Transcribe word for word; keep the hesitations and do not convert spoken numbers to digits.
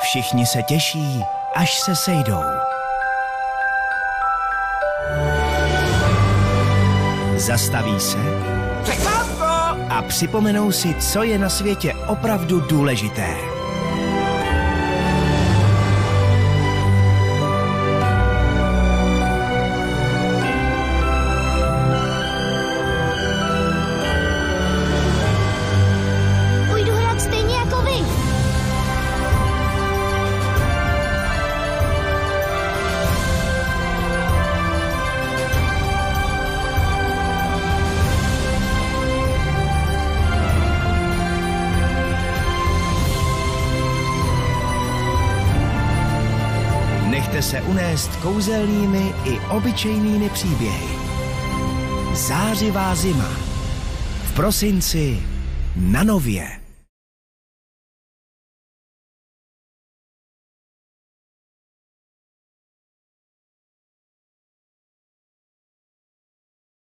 Všichni se těší, až se sejdou. Zastaví se a připomenou si, co je na světě opravdu důležité. Půjdu hrát stejně jako vy. Nechte se unést kouzelnými i obyčejnými příběhy. Zářivá zima. V prosinci na Nově.